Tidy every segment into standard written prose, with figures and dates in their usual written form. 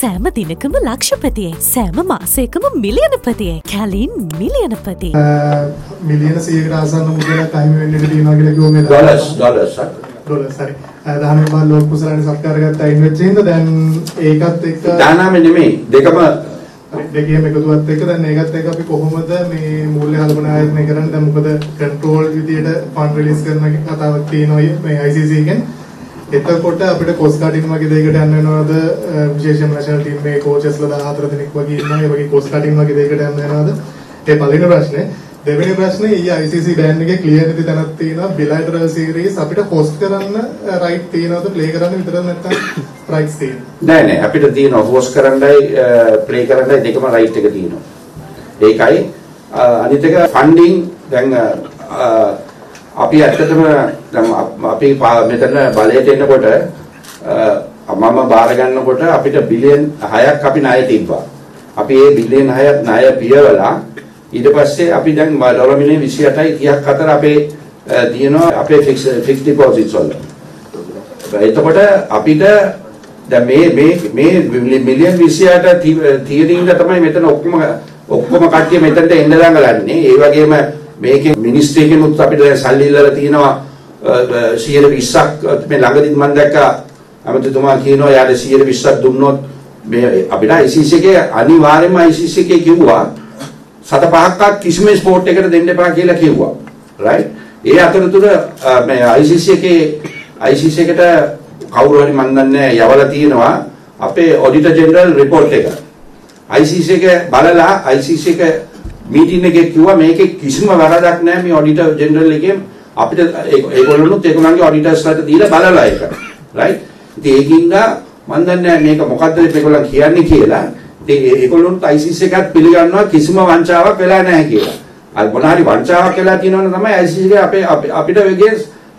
සෑම දිනකම ලක්ෂපතියෙක්, සෑම මාසයකම මිලියනපතියෙක්, කැලින් මිලියනපතියෙක්. මිලියන 100කට ආසන්න මුදලක් අහිමි වෙන්න ඉඩ තියෙනවා කියලා කිව්ව මේ ඩොලර්ස් හරි. දහනම බා ලෝක කුසලානේ සත්කාර ගත්තා ඉන්වෙස්ට් වෙනද දැන් ඒකත් එක්ක දානම නෙමෙයි දෙකම එකතුවත් එක්ක දැන් ඒකත් එක්ක අපි කොහොමද මේ මූල්‍ය කල්පනායතනය කරන්නේ? දැන් මොකද කන්ට්‍රෝල් විදියට ෆන්ඩ් රිලීස් කරන කතාවක් තියෙනවා මේ ICC එකෙන්. එතකොට අපිට කොස් කටින් වගේ දෙයකට යන්න වෙනවද? විශේෂයෙන්ම නැෂනල් ටීම් මේ කෝචස්ලා 14 දෙනෙක් වගේ ඉන්නවා. ඒ වගේ කොස් කටින් වගේ දෙයකට යන්න වෙනවද? ඒ පළවෙනි ප්‍රශ්නේ. දෙවෙනි ප්‍රශ්නේ ICC බෑන් එකේ ක්ලියර් නැති තැනක් තියෙනවා. බිලයිටරල් සීරීස් අපිට හොස්ට් කරන්න රයිට් තියෙනවද? ප්ලේ කරන්න විතරද නැත්නම් රයිට්ස් තියෙනවද? නෑ අපිට තියෙනවා හොස්ට් කරන්නයි ප්ලේ කරන්නයි දෙකම රයිට් එක තියෙනවා. ඒකයි අනිත් එක ෆන්ඩින් දැන් අපි ඇත්තටම දැන් අපි මෙතන බලයට එනකොට මම බාර ගන්නකොට අපිට බිලියන් 6ක් අපි ණය තිබ්බා. අපි ඒ බිලියන් 6ක් ණය පියවලා ඊට පස්සේ අපි දැන් ඩොලර් මිලියන 28යි 30ක් අතර අපේ තියෙනවා අපේ ෆික්ස් ඩිපොසිට්ස් වල. එතකොට අපිට දැන් මේ මිලියන් 28 තියෙනින්ද තමයි මෙතන ඔක්කොම කට්ටිය මෙතනට එන්න දඟලන්නේ. ඒ වගේම මේකේ මිනිස්ට්‍රි එකෙනුත් අපිට දැන් සල්ලි ඉල්ලලා තියෙනවා 120ක් මේ ළඟදී මම දැක්කා අමතතුමා කියනවා යාට 120ක් දුන්නොත් මේ අපිට ICC එකේ අනිවාර්යයෙන්ම ICC එකේ කිව්වා 7-5ක් කිසිම ස්පෝර්ට් එකකට දෙන්න එපා කියලා කිව්වා. රයිට්. ඒ අතරතුර මේ ICC එකට කවුරු හරි මන් දන්නේ යවලා තියෙනවා අපේ ඔඩිටර් ජෙනරල් රිපෝට් එක. ICC එක බලලා ICC එක මීටින් එකේ කිව්වා මේකේ කිසිම වරදක් නැහැ මේ ඔඩිටර් ජෙනරල් එකෙන් අපිට ඒගොල්ලොනුත් ඒගොල්ලන්ගේ ඔඩිටර්ස්ලාට දීලා බලලා ඒක. රයිට්. ඉතින් ඒකින්ද මන් දන්නේ මේක මොකද්ද මේගොල්ලන් කියන්නේ කියලා. ඒගොල්ලොන්ට ICC එකත් පිළිගන්නවා කිසිම වංචාවක් වෙලා නැහැ කියලා. අර මොන හරි වංචාවක් වෙලා තියෙනවනේ තමයි ICC එක අපිට වෙගේ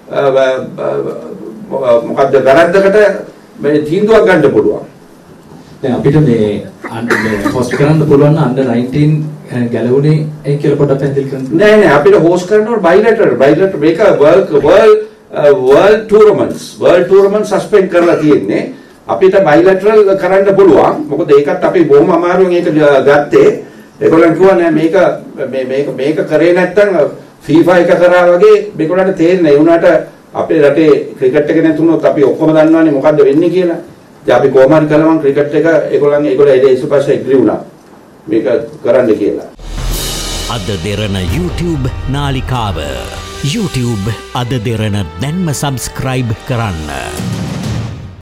මොකද්ද වැරද්දකට මේ තීන්දුවක් ගන්න පුළුවන්. දැන් අපිට මේ හොස්ට් කරන්න පුළුවන් අnder 19 ගැලවුනේ ඒ කියලා පොඩ්ඩක් පැහැදිලි කරන්න. නෑ අපිට හොස්ට් කරනකොට බයිලැටරල් මේක world tournaments suspend කරලා තියෙන්නේ. අපිට බයිලැටරල් කරන්න පුළුවන්. මොකද ඒකත් අපි බොහොම අමාරුවෙන් ඒක ගත්තේ. ඒගොල්ලන් කිව්වා නෑ මේක කරේ නැත්තම් FIFA එක කරා වගේ මේගොල්ලන්ට තේරෙන්නේ. ඒ වුණාට අපේ රටේ ක්‍රිකට් එක නැතුනොත් අපි ඔක්කොම දන්නවනේ මොකද්ද වෙන්නේ කියලා. දැන් අපි කොහොම හරි කළමන් ක්‍රිකට් එක ඒගොල්ලෝ ඊපස්සේ එග්‍රී වුණා. මේක කරන්න කියලා. AdaDerana YouTube නාලිකාව YouTube AdaDerana දැන්ම subscribe කරන්න.